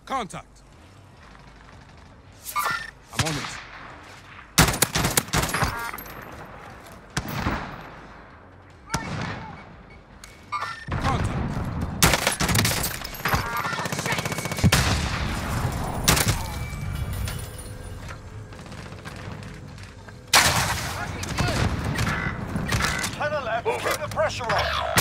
Contact. I'm on it. Keep the pressure on.